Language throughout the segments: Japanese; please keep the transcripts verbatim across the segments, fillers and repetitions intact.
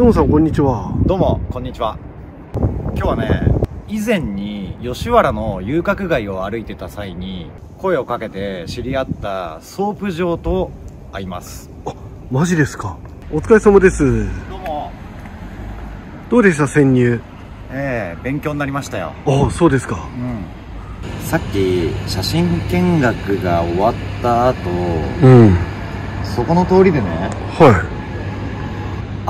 野本さん、こんにちは。 どうもこんにちは。今日はね、以前に吉原の遊郭街を歩いてた際に声をかけて知り合ったソープ場と会います。 あ、マジですか。お疲れ様です。 どうも。 どうでした、潜入。 ええ、勉強になりましたよ。 ああ、そうですか。 うん、さっき写真見学が終わった後、 うん、 そこの通りでね、 はい、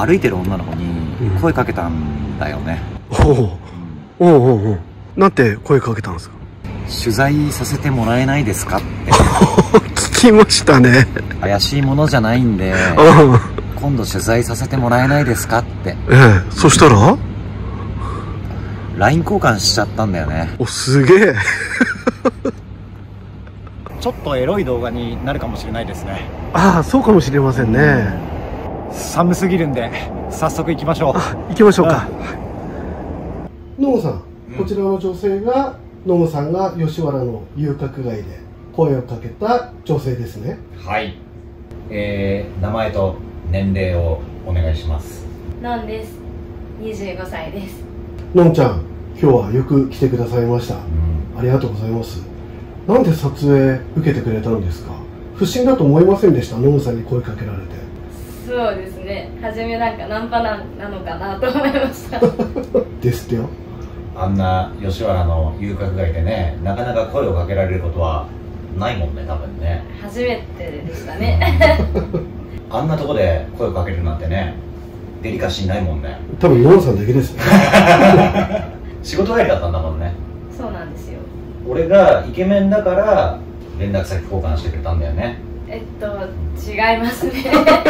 歩いてる女の子に声かけたんだよね。 うん、おう、おうおうおう。なんて声かけたんですか。 取材させてもらえないですかって聞きましたね。 怪しいものじゃないんで今度取材させてもらえないですかって。 ええ、そしたらライン 交換しちゃったんだよね。 お、すげえちょっとエロい動画になるかもしれないですね。 ああ、そうかもしれませんね。 寒すぎるんで早速行きましょう。 あ、行きましょうか。野本さん、うん、こちらの女性が野本さんが吉原の遊郭街で声をかけた女性ですね。 はい、えー、名前と年齢をお願いします。 のんです。にじゅうごさいです。 のんちゃん、今日はよく来てくださいました、うん、ありがとうございます。なんで撮影受けてくれたんですか。不審だと思いませんでした、野本さんに声かけられて。 そうですね、初めなんかナンパなんなのかなと思いましたですってよ。 あんな吉原の遊郭街でね、なかなか声をかけられることはないもんね、多分ね。 初めてでしたねあんなとこで声をかけるなんてね、デリカシーないもんね。 多分野本さんだけですね仕事帰りだったんだもんね。 そうなんですよ。 俺がイケメンだから連絡先交換してくれたんだよね。 えっと違いますね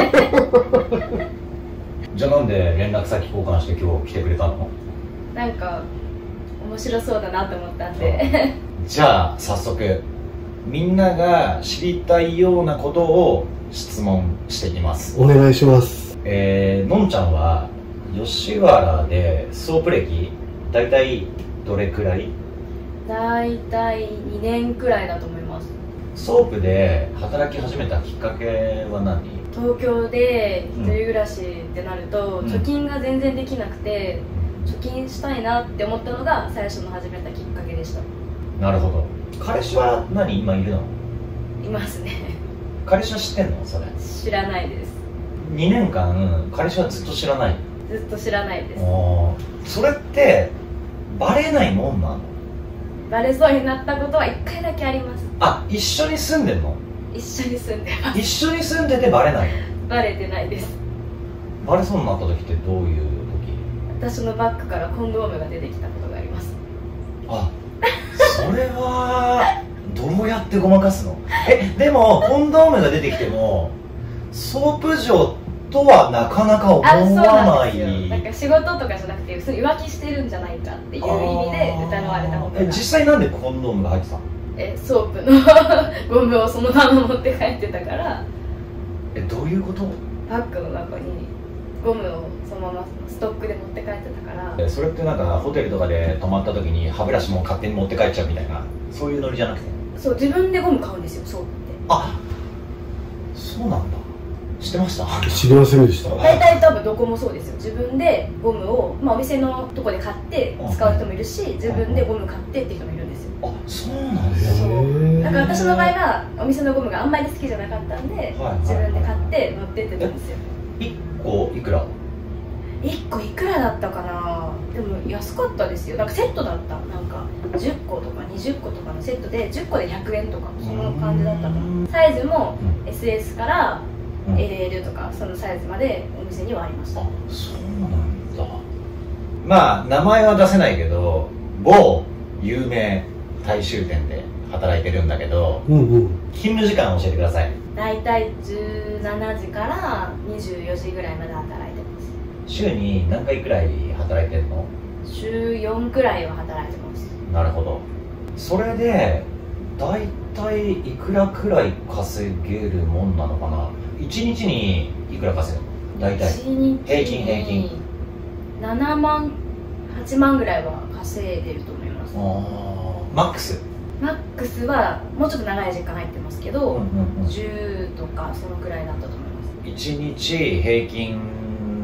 じゃあなんで連絡先交換して今日来てくれたの。 なんか面白そうだなと思ったんでじゃあ早速みんなが知りたいようなことを質問していきます。 お願いします。 えー、のんちゃんは吉原でソープ歴大体どれくらい。 大体にねんくらいだと思います。 ソープで働き始めたきっかけは何。 東京で一人暮らしってなると、うん、貯金が全然できなくて、貯金したいなって思ったのが最初の始めたきっかけでした。 なるほど。彼氏は何今いるの。 いますね。 彼氏は知ってんのそれ。 知らないです。 にねんかん彼氏はずっと知らない。 ずっと知らないです。 それってバレないもんなの。 バレそうになったことはいっかいだけあります。 あ、一緒に住んでんの。 一緒に住んでます。 一緒に住んでてバレないの。 バレてないです。 バレそうになった時ってどういう時。 私のバッグからコンドームが出てきたことがあります。 あ、それはどうやってごまかすの。え、でもコンドームが出てきてもソープ場とはなかなか思わない。 なんか仕事とかじゃなくて浮気してるんじゃないかっていう意味で疑われたことが。 え、実際なんでコンドームが入ってたの。 え、ソープのゴムをそのまま持って帰ってたから。 え、どういうこと。 バッグの中にゴムをそのままストックで持って帰ってたから。 それってなんかホテルとかで泊まった時に歯ブラシも勝手に持って帰っちゃうみたいな、そういうノリじゃなくて。 そう、自分でゴム買うんですよ、ソープって。 あ、そうなんだ。知ってました。 知りませんでした。 大体多分どこもそうですよ。自分でゴムを、まあ、お店のとこで買って使う人もいるし、自分でゴム買ってって人もいるんですよ。 あ、そうなんですよ。そうだから私の場合はお店のゴムがあんまり好きじゃなかったんで、自分で買って持ってってたんですよ。 いっこいくら。 いっこいくらだったかな。でも安かったですよ。なんかセットだった。なんかじゅっことかにじゅっことかのセットでじゅっこでひゃくえんとかその感じだったかな。サイズも エスエス から エルエル とかそのサイズまでお店にはありました。 あ、そうなんだ。まあ名前は出せないけど某有名大衆店で働いてるんだけど、うんうん、勤務時間教えてください。 だいたいじゅうしちじからにじゅうよじぐらいまで働いてます。 週に何回くらい働いてるの。 しゅうよんくらいは働いてます。 なるほど。それでだいたいいくらくらい稼げるもんなのかな。いちにちにいくら稼ぐの。だいたい平均平均ななまんはちまんぐらいは稼いでると思います。 あ、マックスマックスはもうちょっと長い時間入ってますけど、じゅうとかそのくらいだったと思います。 いちにち平均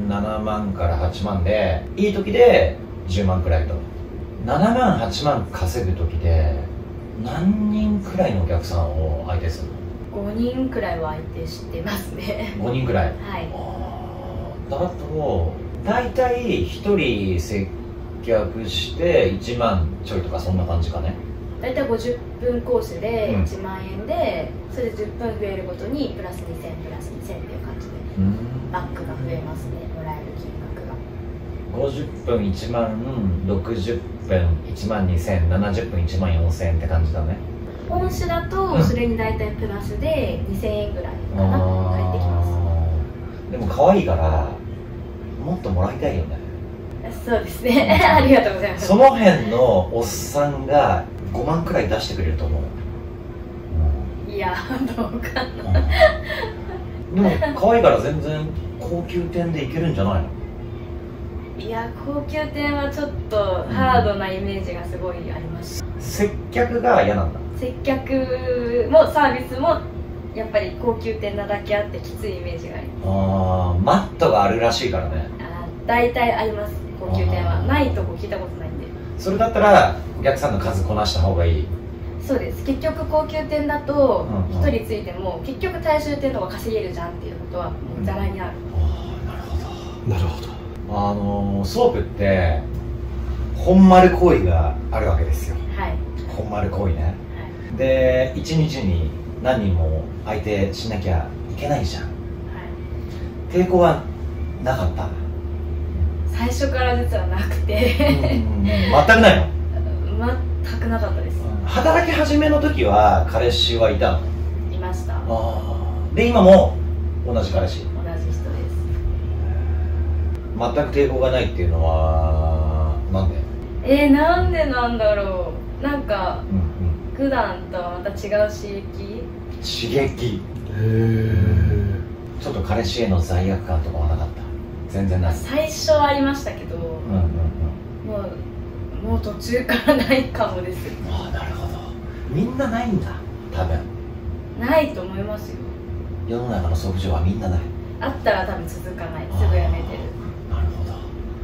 ななまんからはちまんで、いい時でじゅうまんくらいと。ななまんはちまん稼ぐ時で何人くらいのお客さんを相手するの？ ごにんくらいは相手してますね。 ごにんくらい。 はい。 あーだと大体ひとり接客していちまんちょいとか、そんな感じかね。 大体ごじゅっぷんコースでうんいちまんえんで、それでじゅっぷん増えるごとにプラスにせんプラスにせんっていう感じでうんバックが増えますね、もらえる金額が。 ごじゅっぷんいちまん、ろくじゅっぷんいちまんにせん、ななじゅっぷんいちまんよんせんって感じだね。 本市だうんとそれに大体プラスでにせんえんぐらいかな、返ってきます。 でも可愛いからもっともらいたいよね。 そうですね。ありがとうございます。 その辺のおっさんがごまんくらい出してくれると思う。 いや、どうかな。 でも可愛いから全然高級店でいけるんじゃないの？ いや、高級店はちょっとハードなイメージがすごいあります。 接客が嫌なんだ。 接客もサービスもやっぱり高級店なだけあってきついイメージがあります。 あー、マットがあるらしいからね。 あー、大体あります、高級店は。 あーないとこ聞いたことないんで。 それだったらお客さんの数こなした方がいい。 そうです。結局高級店だとうんうんひとりついても結局大衆店の方が稼げるじゃんっていうことはもうざらにある。 ああ、なるほど。 なるほど。 あのー、ソープって本丸行為があるわけですよ。 はい、 本丸行為ね。 はでいちにちに何人も相手しなきゃいけないじゃん。 い、はい。 抵抗はなかった最初から実はなくうんて全くないの？ 全くなかったです。 働き始めの時は彼氏はいたの？ いました。 あーで今も同じ彼氏？ 同じ人です。 全く抵抗がないっていうのはなんで？ えー、なんでなんだろう。なんかうんうん、 普段とはまた違う刺激。 刺激。 へえ。 ちょっと彼氏への罪悪感とかはなかった？全然ない。 最初はありましたけど、 うんうんうん。 もうもう途中からないかもです。 ああ、なるほど。みんなないんだ多分。 ないと思いますよ。 世の中のソープ場はみんなない。 あったら多分続かない。すぐやめてる。 なるほど。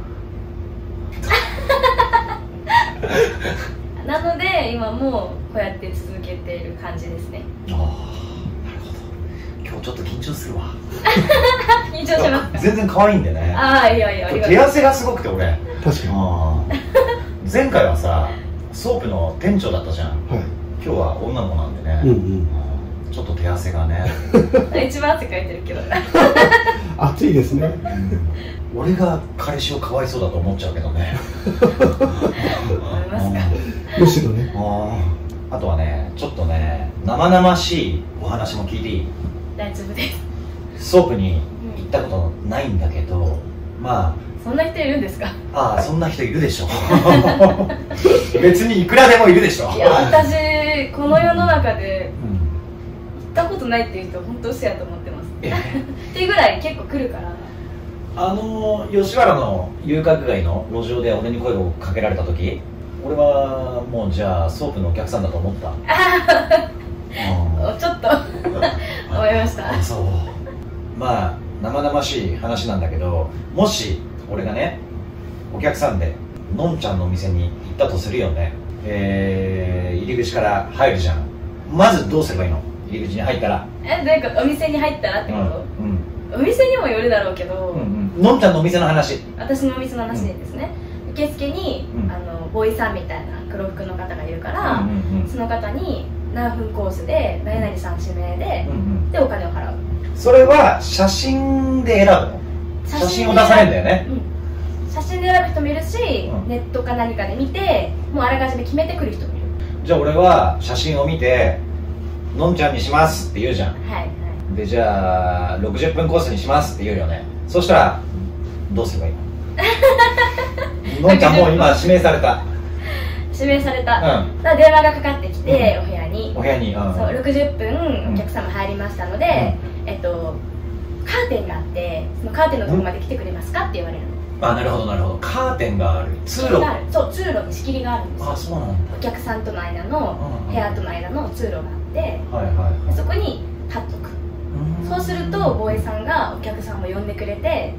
なので今もこうやって続けている感じですね。 ああ、なるほど。今日ちょっと緊張するわ。 緊張しますか？ 全然可愛いんでね。 ああ、いやいや、ありがとう。 手汗がすごくて俺。 確かに。 あー前回はさ、ソープの店長だったじゃん。 はい。 今日は女の子なんでね。 うんうん。 ちょっと手汗がね。 一番汗かいてるけど。 暑いですね。 俺が彼氏をかわいそうだと思っちゃうけどね。 思いますか？ むしろね。 あーあとはね、ちょっとね、生々しいお話も聞いていい？ 大丈夫です。 ソープに行ったことないんだけど、まそんな人いるんですか？ あ、ああ、そんな人いるでしょ。別にいくらでもいるでしょ。 いや、私この世の中でうん行ったことないっていう人本当嘘やと思ってます。 えっていうぐらい結構来るから。 あの吉原の遊郭街の路上で俺に声をかけられた時、俺はもうじゃあソープのお客さんだと思った。うんちょっと思いました。 あ、そう。まあ生々しい話なんだけど、もし俺がねお客さんでのんちゃんのお店に行ったとするよね。えー、入り口から入るじゃん。まずどうすればいいの？入り口に入ったら。 え、どういうこと？お店に入ったらってこと？ うんうんお店にもよるだろうけど、 うんうん、のんちゃんのお店の話。 私のお店の話でですね、受付に、 うんあのボーイさんみたいな黒服の方がいるから、 うんうんうんその方に何分コースで何々さん指名で、 うんうん、 でお金を払う。 それは写真で選ぶの？写真を出されるんだよね。 うん、写真で選ぶ人もいるし、 うんネットか何かで見てもうあらかじめ決めてくる人もいる。 じゃあ俺は写真を見てのんちゃんにしますって言うじゃん。 はいはい。 でじゃあろくじゅっぷんコースにしますって言うよね。そしたらどうすればいいの？のんちゃんもう今指名された。 指名された、 うんだから電話がかかってきて、お部屋にお部屋に、うん、 そうろくじゅっぷんお客様入りましたので、えっとカーテンがあってそのカーテンのところまで来てくれますかって言われるの。 あ、なるほどなるほど。カーテンがある。通路。 仕切りがある。そう、通路に仕切りがあるんですよ。 あ、そうなんだ。 お客さんとの間のうん部屋との間の通路があって、 はいはいはい。 そこに立っとく。そうするとボーイさんがお客さんを呼んでくれて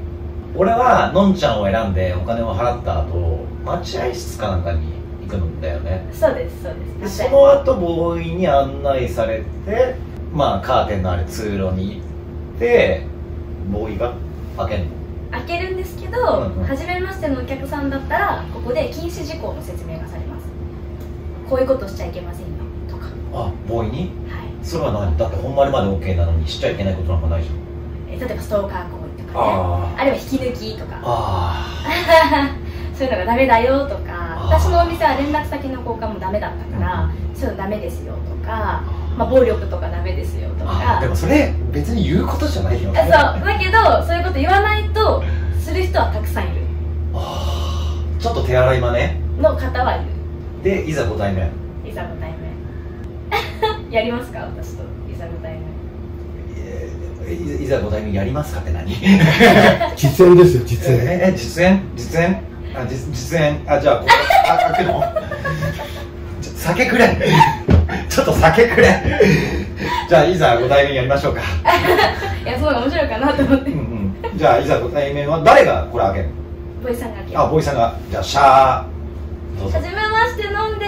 俺はのんちゃんを選んでお金を払った後待合室かなんかに行くんだよね。 そうですそうでです。 その後ボーイに案内されて、まあカーテンのある通路に行ってボーイが開けるの。 開けるんですけど、 うんうん、 初めましてのお客さんだったらここで禁止事項の説明がされます。こういうことしちゃいけませんよとか。 あ、ボーイに？ はい。 それは何？だって本丸まで オーケー なのにしちゃいけないことなんかないじゃん。 え例えばストーカー行為とかね、 ああるいは引き抜きとか、 あそういうのがダメだよとか、 あ私のお店は連絡先の交換もダメだったから、うん、そういうのダメですよとか、まあ、暴力とかダメですよとか。 でもそれ別に言うことじゃないよね。 そうだけどそういうこと言わないとする人はたくさんいる。 ああ、ちょっと手洗いまねの方はいる。 でいざご対面。 いざご対面やりますか、私といざご対面。 い, いざご対面やりますかって何？ 実演ですよ、実演。 ええ、実演実演あ、実, 実演あ、じゃあここあ開くの？ちょ酒くれちょっと酒くれじゃあいざご対面やりましょうか。 いや、そうが面白いかなと思って。 うんうん、じゃあいざご対面は誰がこれ開けるの？ ボイさんが開ける。 あ、ボイさんが。じゃあシャーどうぞ。 はじめまして、のんです。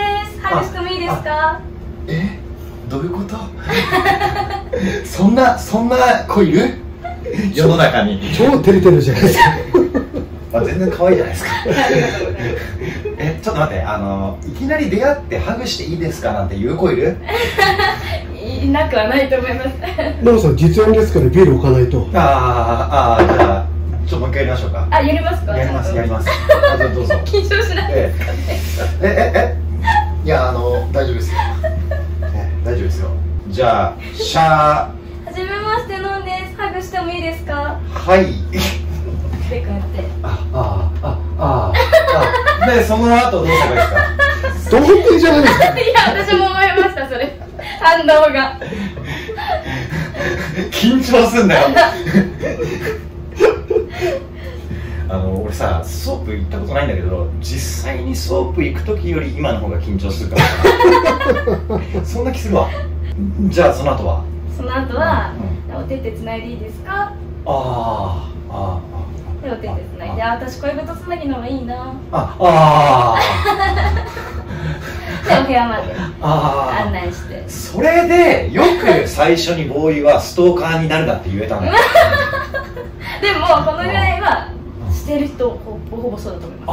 ハグしてもいいですか？ え、どういうこと？そんなそんな子いる？世の中に。 超照れてるじゃないですか。 あ、全然可愛いじゃないですか。え、ちょっと待って、あのいきなり出会ってハグしていいですかなんて言う子いる？ いなくはないと思います。 ノブさん、実演ですからビール置かないと。 あーあー、じゃあちょっともう一回やりましょうか。 あ、やりますか？ やりますやります。あ、じゃあどうぞ。 緊張しないですかね。 ええええ、いや、あの大丈夫ですよ。え大丈夫ですよ。じゃあシャー。 はじめまして、のんです。ハグしてもいいですか？ はい。 で、こうやって。 ああああああ。でその後どうすればいいですか？ 童貞じゃないですか。 いや、私も思いました、それ。反応が。 緊張すんだよ。あの俺さ、ソープ行ったことないんだけど、実際にソープ行く時より今の方が緊張するからそんな気するわ。じゃあその後はその後は、うん、お手手つないでいいですか？ ああああ。 で、お手手つないで、あ、私恋人つなぎの方がいいな。 ああで、お部屋まであ案内して。 それでよく最初にボーイはストーカーになるなって言えたんだよ。 でもこのぐらいはしてる人ほぼほぼそうだと思います。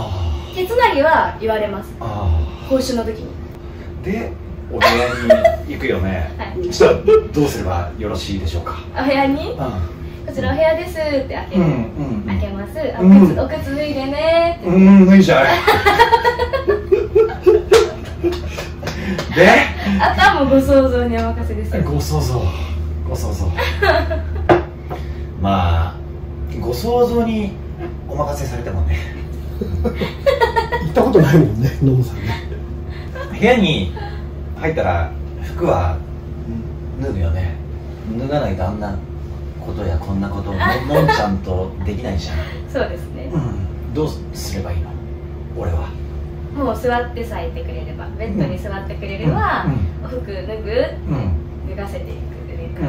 手つなぎは言われます。講習の時に。 で、お部屋に行くよね。はい。じゃあどうすればよろしいでしょうか？ お部屋に、うん、こちらお部屋ですって開ける、うんうん、開けます。あ、 うん、 靴お靴脱いでねって。 うん、脱いじゃう。で、 あとはもうご想像にお任せですよ。 ご想像ご想像まあご想像にお任せされてもね。 行ったことないもんね、ノムさんね。 部屋に入ったら服は脱ぐよね。脱がないとあんなことやこんなことをのんちゃんとできないじゃん。 そうですね、 うん、どうすればいいの？俺はもう座ってさえいてくれれば、ベッドに座ってくれれば、うん、お服脱ぐ、うん、脱がせていく、上から、うん、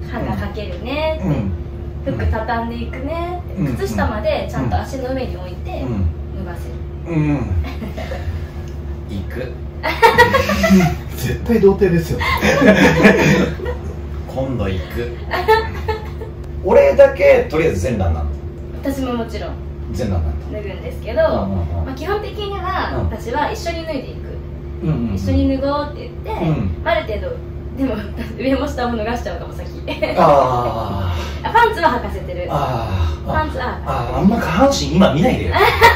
ハンガーかけるねって、うん、服畳んでいくねって、うん、靴下までちゃんと足の上に置いて、うん、脱がせる。うん、 行く。 絶対童貞ですよ。 今度行く。俺だけとりあえず全裸なの？ 私ももちろん全裸なんだ。 脱ぐんですけど、まあ基本的には私は一緒に脱いでいく、うんうん、一緒に脱ごうって言って、うん、ある程度でも上も下も脱がしちゃうかも先。ああパンツは履かせてる。あパンツはああんま下半身今見ないでよ。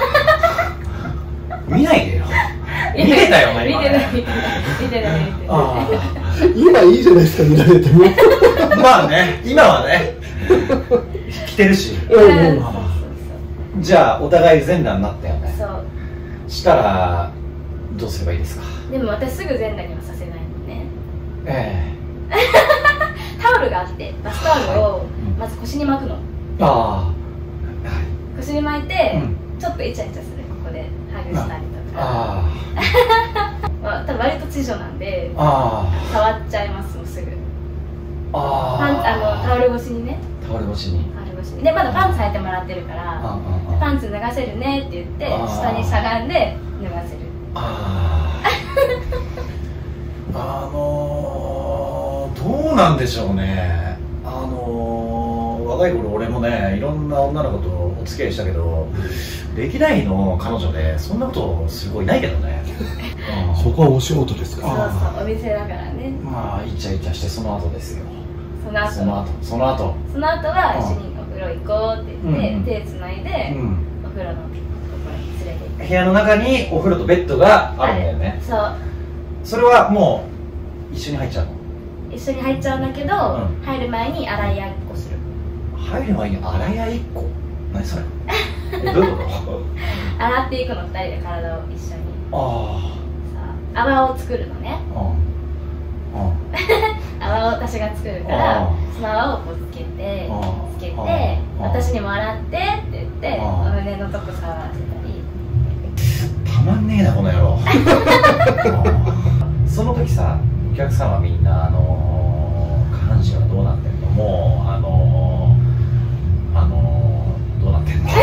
見ないでよ。見てたよね今ね。見てない見てない見てない。 今いいじゃないですか、見られても。 まあね、今はね着てるし。じゃあお互い全裸になったよね。そうしたらどうすればいいですか？ でも私すぐ全裸にはさせないのね。ええタオルがあって、バスタオルをまず腰に巻くの。ああ腰に巻いて、うん、ちょっとイチャイチャする。ここでハグしたりとか。あまあ多分割と知女なんであ触っちゃいますもうすぐ。ああのタオル越しにね。 タオル越しにタオル越しれない。でまだパンツ履いてもらってるからあパンツ脱がせるねって言ってあー下にしゃがんで脱がせる。 あーあのー、どうなんでしょうね。あのー、若い頃俺もねいろんな女の子とお付き合いしたけど歴代の彼女でそんなことすごいないけどね、うん、 そこはお仕事ですそうか？ そうお店だからね。 まあイチャイチャしてその後ですよ。 その後その後その後その後は一緒にお風呂行こうって言って、 うん手つないで、 うんお風呂のところに連れて行って部屋の中にお風呂とベッドがあるんだよね。 そうそれはもう一緒に入っちゃうの？ 一緒に入っちゃうんだけど、 うん入る前に洗いやっこする。 入る前に洗い屋いっこ？何それ？えどういうこと洗っていくのふたりで体を一緒にあさ泡を作るのね。 あうんうん泡を私が作るからあその泡をこうつけてあつけてあ私にも洗ってって言ってあお胸のとこ触らせたり。 たまんねえなこの野郎うんその時さお客さんはみんなあのー、下半身はどうなってんの？もうあのー、あのー、どうなってんの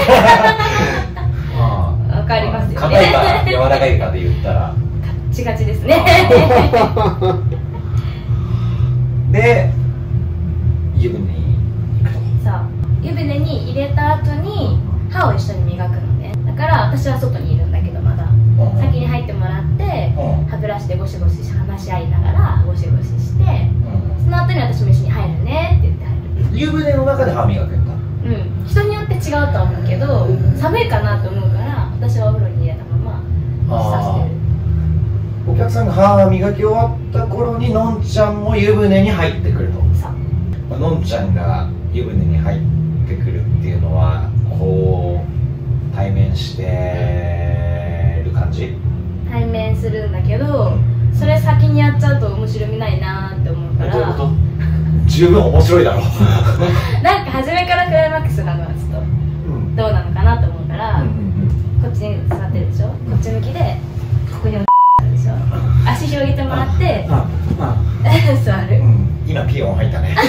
あわかりますよ硬いかね。 柔らかいかで言ったらカッチガチですね。 で湯船に行くと。 そう湯船に入れた後に歯を一緒に磨くのね。だから私は外にいるんだけどまだうん先に入ってもらってうん歯ブラシでゴシゴシ話し合いながらゴシゴシしてうんその後に私も一緒に入るねって言って入る。 湯船の中で歯磨くんだ。 うん人によって違うとは思うけど寒いかなと思うから私はお風呂に入れたままさせてる。 お客さんが歯磨き終わった頃にのんちゃんも湯船に入ってくると。 さまあのんちゃんが湯船に入ってくるっていうのはこう対面してる感じ？ 対面するんだけどそれ先にやっちゃうと面白みないなって思うからどういうこと？十分面白いだろなんか初めからクライマックスなのはちょっとうんどうなのかなと思うから、 うんうんこっちに座ってるでしょ、こっち向きでここにあるでしょ、足広げてもらってああ座る、 うん今ピヨン入ったね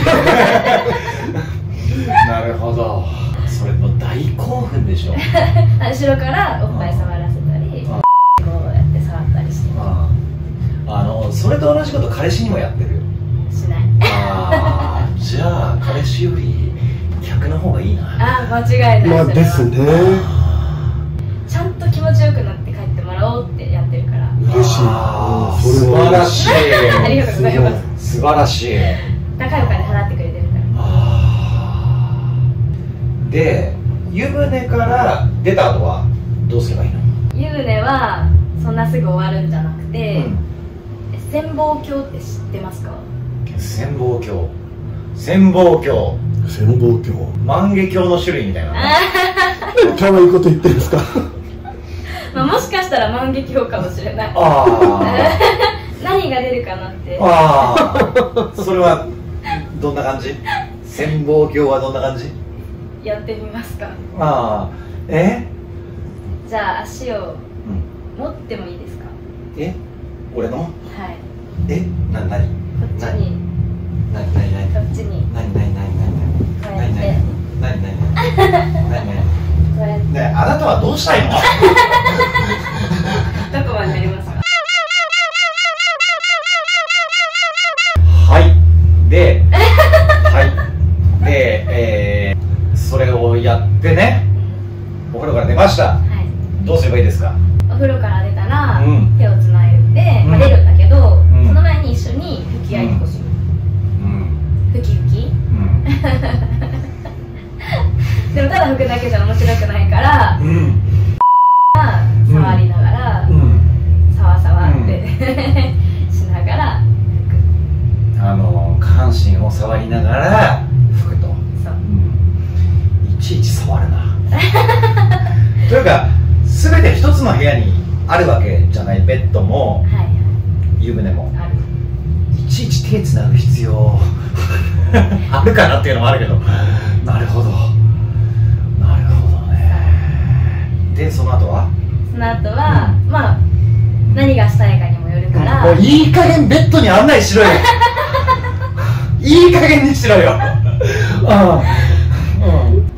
なるほど。それもう大興奮でしょ後ろからおっぱい触らせたりこうやって触ったりしてああのそれと同じこと彼氏にもやってるよ。 しない。 ああじゃあ彼氏より逆の方がいいな。 あ間違いない。 まあですね。 ちゃんと気持ちよくなって帰ってもらおうってやってるから嬉しい。 あーそれ素晴らはしいありがとうございます素晴らしい。 高いお金払ってくれてるから。 あーで湯船から出た後はどうすればいいの？ 湯船はそんなすぐ終わるんじゃなくて、 うん潜望鏡って知ってますか？ 潜望鏡潜望鏡潜望鏡。 万華鏡の種類みたいな可愛いこと言ってるんですか？ まあ、もしかしたら万華鏡かもしれない。 あ何が出るかなってーあーそれはどんな感じ？潜望鏡はどんな感じ？ やってみますか？ ああえじゃあ足をうん持ってもいいですか？ え俺のはいえななにこっちになになになにこっちになになになになにこうやってなになになになになにこうやってねえあなたはどうしたいの？ どこまでやりますか？ はいではいでえー、それをやってねお風呂から出ましたはいどうすればいいですか？ お風呂から出たら、 うん手をつないで、まあ、 うん出るんだけど、 うんその前に一緒に拭き合いっこする、 うん拭き拭きうんでもただ拭くだけじゃ面白くないから、 うん触りながら、 うんさわさわって、しながら拭く。 あの下半身を触りながら拭くと、 そう、 うん、いちいち触るなというか全て一つの部屋にあるわけじゃない。ベッドもはいはい湯船もある。 いちいち手つなぐ必要あるかなっていうのもあるけどなるほどなるほどね。でその後はその後は、 うんまあ何がしたいかにもよるから、 もういい加減ベッドに案内しろよいい加減にしろよああ、うん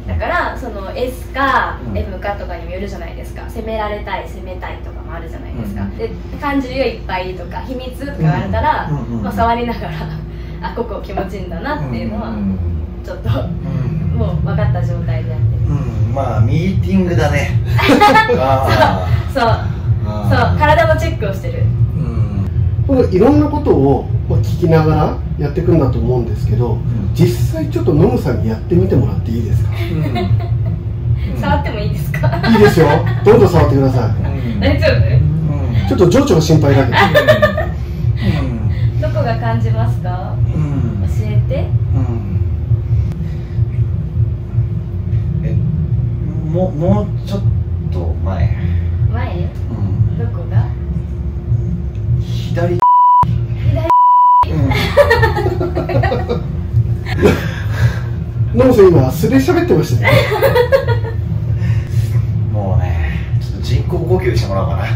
エス かうんエム かとかにもよるじゃないですか。攻められたい、攻めたいとかもあるじゃないですか、 うんで感じるよいっぱいとか秘密とか言われたら、 うんうんうんまあ、触りながらあここ気持ちいいんだなっていうのはうんちょっとうんもう分かった状態でやってる。 うん、まあミーティングだねあそうあそう体のチェックをしてる。 うんこのいろんなことをまあ聞きながらやっていくんだと思うんですけど、実際ちょっとノムさんにやってみてもらっていいですか？ 触ってもいいですか？ いいですよ、どんどん触ってください。 うん大丈夫？ ちょっと情緒が心配だけどどこが感じますか？ うん教えて。 うんえもうもうちょっと前、 前？ うん、 どこが？ 左左。 ノムさん今素で喋ってましたね。 もうねちょっと人工呼吸してもらおうかな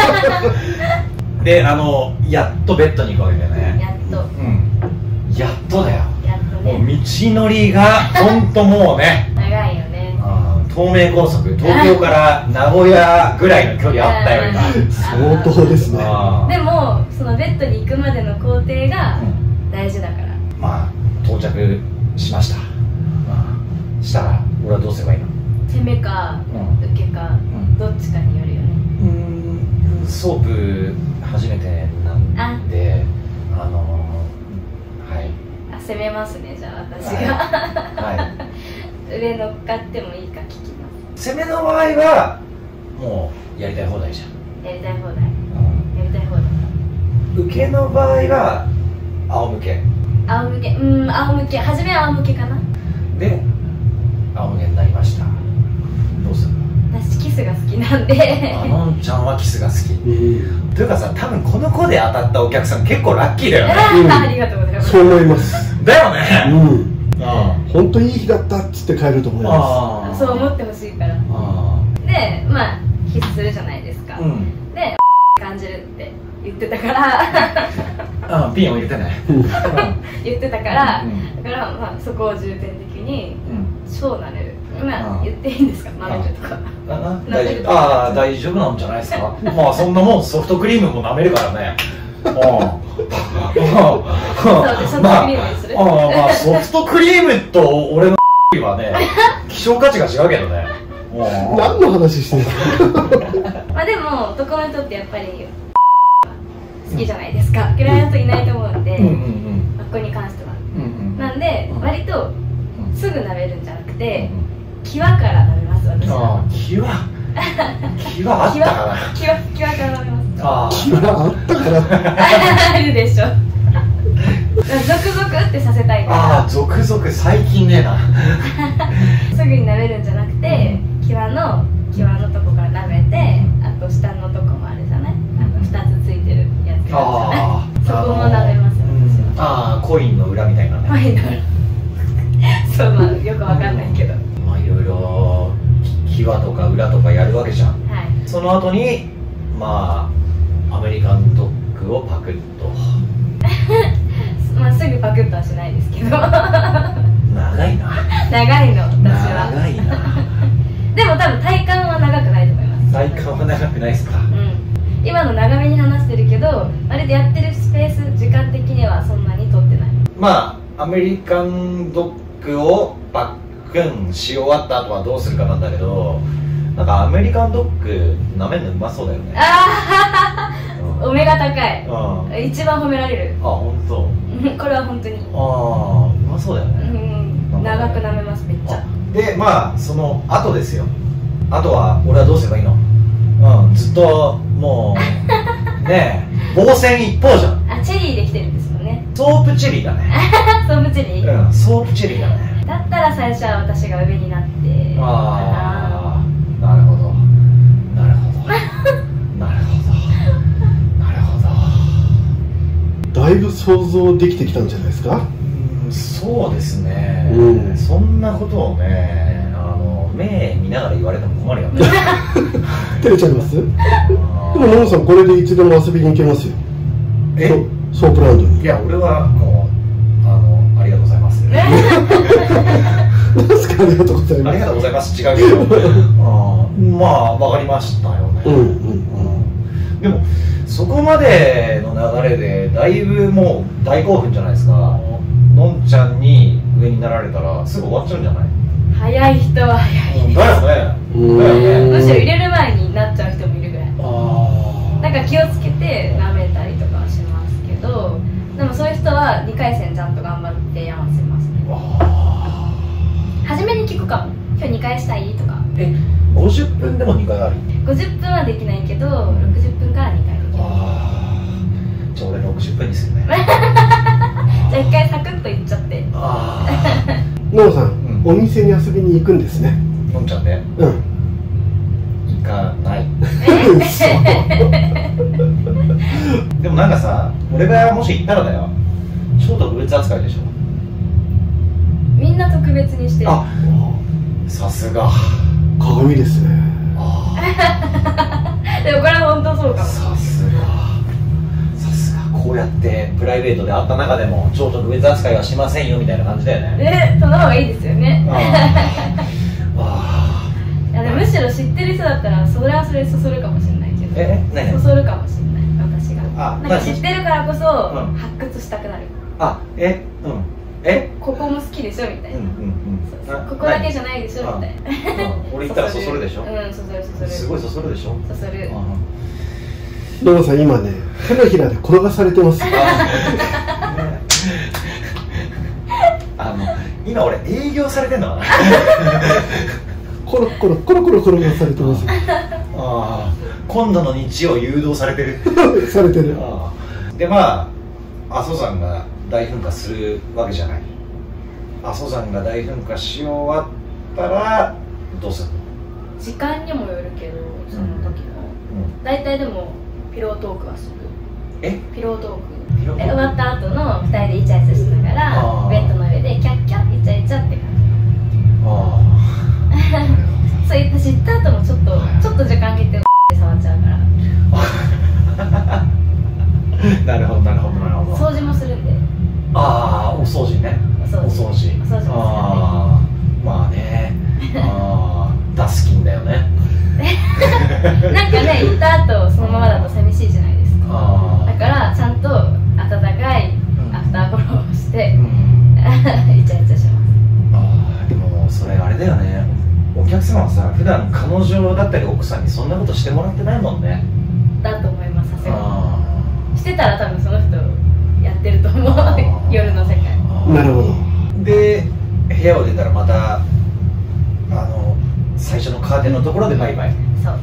であのやっとベッドに行くわけだよね。 やっとうんやっとだよ。 やっともうね。 道のりが本当もうね長いよね。 あー東名高速東京から名古屋ぐらいの距離あったよ今相当ですね。 あーでもそのベッドに行くまでの工程がうん大事だから。 まあ到着しました。うんしたら俺はどうすればいいの？ 攻めかうん受けかんどっちかによるよね。 うんソープ初めてなんであのー、はいあ攻めますねじゃあ私はいが。 は上乗っかってもいいか聞きまい攻めの場合はもうやりたい放題じゃん、 す。やりたい放題。やりたい放題。 受けの場合は仰向け仰向け、うん仰向け、初めは仰向けかな。 で仰向けになりました。どうするの？ 私キスが好きなんで。 あのんちゃんはキスが好きうん、 というかさ、多分この子で当たったお客さん結構ラッキーだよねうんありがとうございます。 そう思います。 だようねん、 あ本当にいい日だったっつって帰ると思いまあそう思ってほしいから。 あで、まあキスするじゃないですか。 ーうんで、感じるって言ってたからあピンを入れてねす。うん言ってたから、 うんだからまあそこを重点的にうん超なれる。今うん言っていいんですか？舐めるとか。 あ大丈夫ああ大丈夫なんじゃないですかまあそんなもんソフトクリームも舐めるからねそうでソフトクリームにする。 ああまあソフトクリームと俺のはね希少価値が違うけどね何の話してるんですか？ まあでも男の人ってやっぱり好きじゃないですか。嫌いな人いないと思うんで、 うんうんまあここに関しては。 うんうんなんで割とうんすぐ舐めるんじゃなくて、際から舐めます私あは。 あ際際あったかな際際から舐めます。 あ気はあったから。 あるでしょ。ゾクゾクってさせたいああかあ続々最近ねえなら、すぐに舐めるんじゃなくて、際の際のとこから舐めて、あと下のとこもあるじゃない。あの二つついてるやつああるじゃない。そこも舐めますよ私は。 ああコインの裏みたいなねファイナル。そうまあよくわかんないけど。 まあいろいろ際とか裏とかやるわけじゃん。 はい。 その後にまあアメリカンドッグをパクッとまあすぐパクッとはしないですけど。長長いないの私は。 長いなでも多分体感は長くないと思います。 体感は長くないですか？ うん。今の長めに話してるけど、割とやってるスペース時間的にはそんなに取ってない。 まあアメリカンドッグをパックンし終わった後はどうするかなんだけど、なんかアメリカンドッグ舐めるのうまそうだよね。 あうんあ、お目が高い。 ああ一番褒められる。 本当。 これは本当に。 ああうまそうだようね。 ん。長く舐めますめっちゃ。 でまあその後ですよ。あとは俺はどうすればいいの？うんずっともうねえ防戦一方じゃん。 あ、チェリーできてるんですもんね。 ソープチェリーだね。 ソープチェリー。 うんソープチェリーだね。 だったら最初は私が上になってかああなるほどなるほどなるほどなるほど。 だいぶ想像できてきたんじゃないですか？ うんそうですね、 うんそんなことをねあの目見ながら言われても困るよね照れちゃいます？であもノムさんこれでいつでも遊びに行けますよ。 ーえソソープランドに。 いや俺はもうあのありがとうございますなんすか？ ありがとうございます。 ありがとうございます違うけどあまあ分かりましたよね。 うんうんうん。 でもそこまでの流れでだいぶもう大興奮じゃないですか。のんちゃんに上になられたらすぐ終わっちゃうんじゃない？ 早い人は早いです。 だよね。 うんだよね。 むしろ入れる前になっちゃう人もいるぐらい。 あなんか気をつけて舐めたりとかはしますけど、でもそういう人はにかい戦ちゃんと頑張ってやらせますね。 あ初めに聞くかも。今日にかいしたいとか。 えごじゅっぷんでもにかいあり？ ごじゅっぷんはできないけどろくじゅっぷんからにかいできる。 ああじゃあ俺ろくじゅっぷんにするね。 じゃあいっかいサクッといっちゃって。 あのんさん、 うんお店に遊びに行くんですね。 あのんちゃんねうん行かないでもなんかさ俺がもし行ったらだよ超特別扱いでしょ。 みんな特別にしてる。 あさすが鏡ですね。 あでもこれは本当そうかも。 さすがさすがこうやってプライベートで会った中でも超特別扱いはしませんよみたいな感じだよね。 え、その方がいいですよね。 あいやでもむしろ知ってる人だったらそれはそれでそそるかもしれないけど。 え何そそるかもしれない私が。 あなんか知ってるからこそうん発掘したくなる。 あえうんえここも好きでしょみたいな。 うんうんうんあここだけじゃないでしょみたいな。 うん俺行ったらそそるでしょ。 うん、そそるそそる。 すごいそそるでしょ。 そそる。 のんさん今ね手のひらで転がされてます。 あの今俺営業されてんのかな。 コロコロコロコロ転がされてます。 ああ今度の日曜誘導されてるされてる。 あでまあ阿蘇山が大噴火するわけじゃない。阿蘇山が大噴火し終わったらどうするの？ 時間にもよるけどその時の大体でもピロートークはする。 えピロートークピロートークえ終わった後のふたりでイチャイチャしながらあーベッドの上でキャッキャッイチャイチャって感あじ。そういった知った後もちょっとちょっと時間空けて触っちゃうからあなるほどなるほどなるほど。 掃除もするんで。 ああお掃除ね。 お掃除お掃除お掃除もするんで。 ああまあねああダスキンだよね。 なんかね行った後そのままだと寂しいじゃないですか。 あだからちゃんと温かいアフターフォローをしてあうんイチャイチャします。 あーでもそれあれだよね。お客様はさ普段彼女だったり奥さんにそんなことしてもらってないもんね。 だと思います。さすがあにしてたら多分その人やってると思う。夜の世界。 なるほど。 で部屋を出たらまたあの最初のカーテンのところでバイバイ。 そう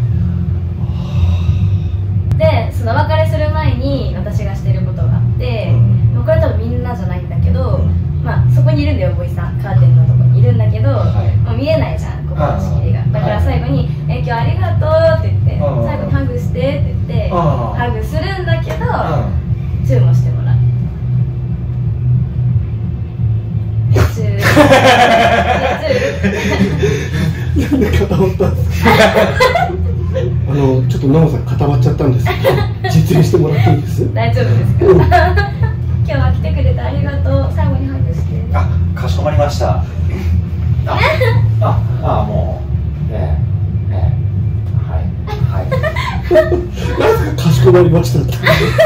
でそのお別れする前に私がしてることがあって、 うんまあこれ多分みんなじゃないんだけど、 うんまあそこにいるんだよボイさんカーテンのとこにいるんだけど、 はいもう見えないじゃんここの仕切りが。だから最後に「え今日ありがとう」って言ってうん最後にハグしてって言ってうんハグするんだけどうチューもしてもらう。チューチューなんで固まったんですか。あのちょっとのんさん固まっちゃったんですけど実演してもらっていいです。 大丈夫ですか。今日は来てくれてありがとう。最後にハグして。 あかしこまりました。あああもうええええはいはいなんかかしこまりましたって。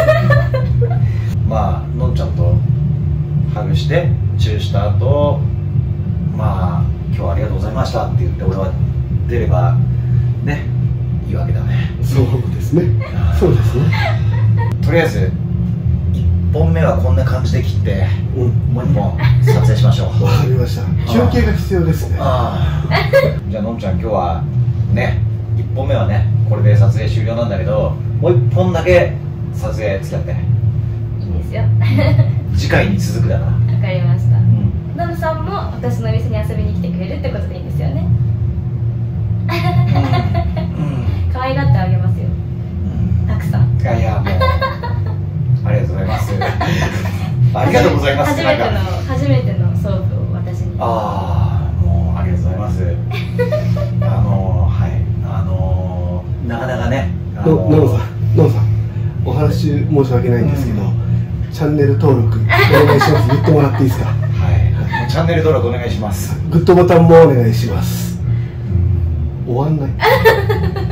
まあのんちゃんとハグしてチューした後まあ今日はありがとうございましたって言って俺は出ればねいいわけだね。 そうですね。そうですね。 とりあえずいっぽんめはこんな感じで切ってうん。 もういっぽん撮影しましょう。 わかりました。休憩が必要ですね。 ああじゃあのんちゃん今日はねいっぽんめはねこれで撮影終了なんだけどもういっぽんだけ撮影付き合っていいですよ。 次回に続くだな。 わかりました。 うんノブさんも私のお店に遊びに来てくれるってことでいいんですよね。可愛がってあげますよ。たくさん。 いやいやもうありがとうございますありがとうございます。 初めてのなんか初めてのソープを私に。 ああもうありがとうございますあのはいあのなかなかねあののんさん、のんさん、お話申し訳ないんですけど、チャンネル登録お願いします。言ってもらっていいですか。 はいチャンネル登録お願いします。 グッドボタンもお願いします。終わんない